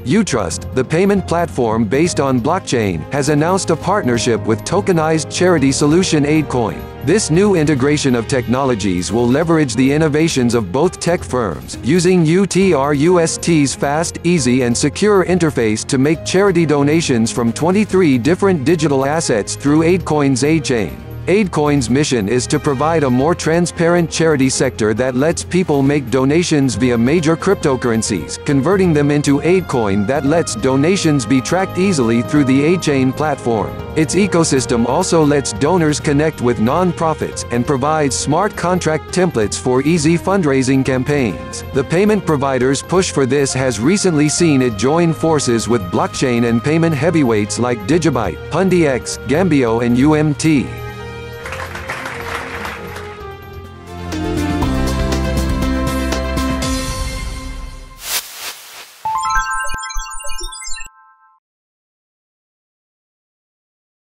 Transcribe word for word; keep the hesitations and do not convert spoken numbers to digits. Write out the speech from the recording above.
UTRUST, the payment platform based on blockchain, has announced a partnership with tokenized charity solution AidCoin. This new integration of technologies will leverage the innovations of both tech firms, using UTRUST's fast, easy and secure interface to make charity donations from twenty-three different digital assets through AidCoin's AidChain. AidCoin's mission is to provide a more transparent charity sector that lets people make donations via major cryptocurrencies, converting them into AidCoin that lets donations be tracked easily through the AidChain platform. Its ecosystem also lets donors connect with non-profits, and provides smart contract templates for easy fundraising campaigns. The payment provider's push for this has recently seen it join forces with blockchain and payment heavyweights like Digibyte, Pundi X, Gambio and U M T.